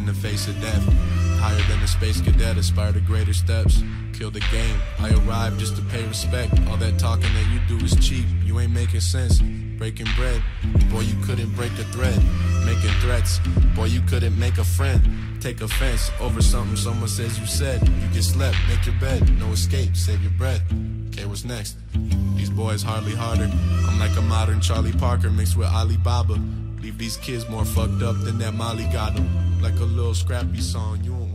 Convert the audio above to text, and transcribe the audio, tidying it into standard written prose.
in the face of death. Higher than a space cadet, aspire to greater steps. Kill the game, I arrived just to pay respect. All that talking that you do is cheap, you ain't making sense. Breaking bread, boy you couldn't break the thread. Making threats, boy you couldn't make a friend. Take offense over something someone says you said. You get slept, make your bed, no escape, save your breath. Okay, what's next? These boys hardly harder. I'm like a modern Charlie Parker mixed with Alibaba. Leave these kids more fucked up than that Molly got them. Like a little scrappy song, you don't